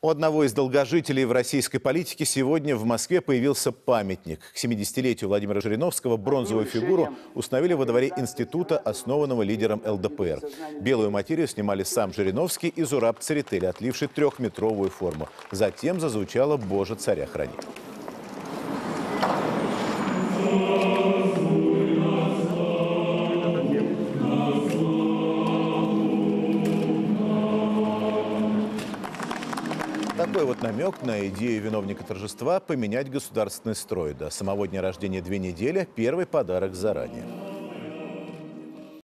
У одного из долгожителей в российской политике сегодня в Москве появился памятник. К 70-летию Владимира Жириновского бронзовую фигуру установили во дворе института, основанного лидером ЛДПР. Белую материю снимали сам Жириновский и Зураб Церетели, отливший трехметровую форму. Затем зазвучало «Боже, царя храни». Такой вот намек на идею виновника торжества – поменять государственный строй. До самого дня рождения 2 недели – первый подарок заранее.